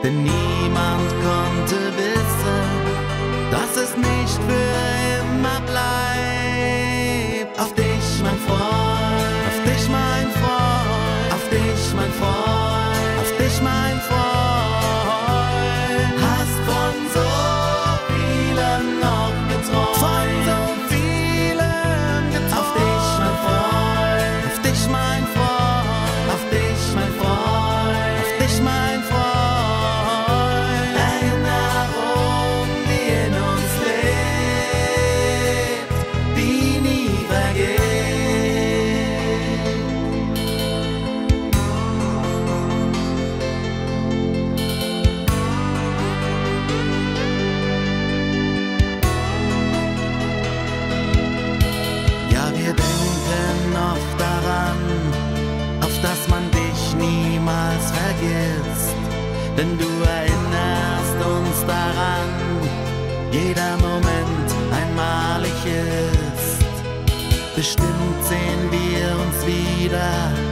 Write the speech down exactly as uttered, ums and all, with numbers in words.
denn niemand konnte wissen, dass es nicht für immer bleibt. Auf dich, mein Freund, auf dich, mein Freund, auf dich, mein Freund, auf dich, mein Freund. Hast von so vielen noch geträumt, von so vielen geträumt. Auf dich, mein Freund, auf dich, mein Freund, auf dich, mein Freund, auf dich, mein Freund. Erinnerung, die in uns lebt, die nie vergeht. Ja, wir denken oft daran, auf dass man dich niemals vergisst, denn du erinnerst uns daran, jeder Moment einmalig ist. Bestimmt sehen wir uns wieder